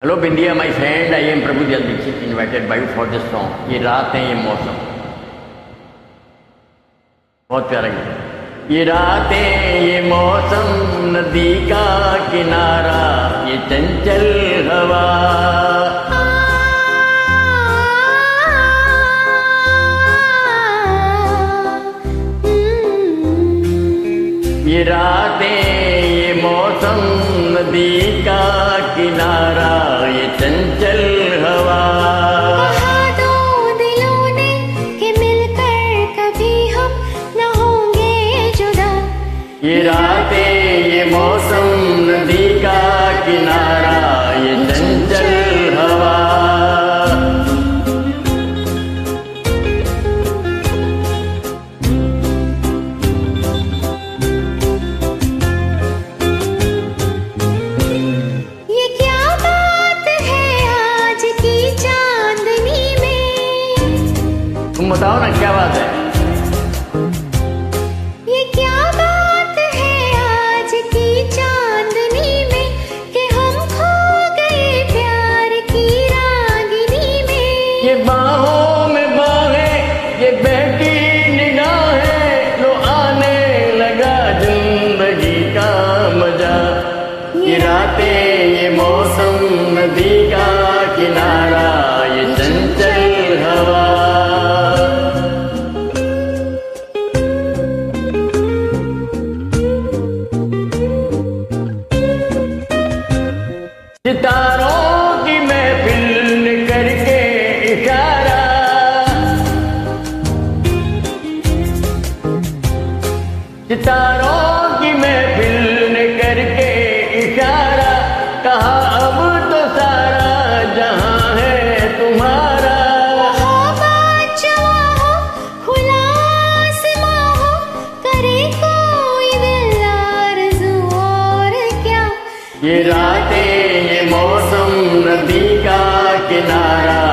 Hello Bindiya my friend, I am Prabhu Jal Dikshit invited by you for this song. ये रात है ये मौसम, बहुत प्यारा गीत। ये रातें ये मौसम, नदी का किनारा, ये चंचल हवा, ये रातें ये मौसम, नदी का किनारा, ये चंचल हवा। कहा दो दिलों ने कि मिलकर कभी हम न होंगे जुदा। ये रातें ये मौसम, नदी का किनारा, ये चंचल हवा। ये क्या बात है आज की चांदनी में, तुम बताओ ना क्या बात है। ये क्या बात है आज की चांदनी में कि हम खो गए प्यार की रागिनी में। ये बाहों में बाहें, ये बहती निगाहें, लो आने लगा जिंदगी का मजा। ये रातें ये मौसम, नदी का किनारा, ये चंचल हवा। सितारों की महफिल करके इशारा, सितारों की महफिल करके इशारा, कहा अब तो सारा जहां है तुम्हारा। हो बादशाह हो, खुला आसमां हो, करे कोई दिल आरज़ू और क्या। ये रातें ये मौसम, नदी का किनारा,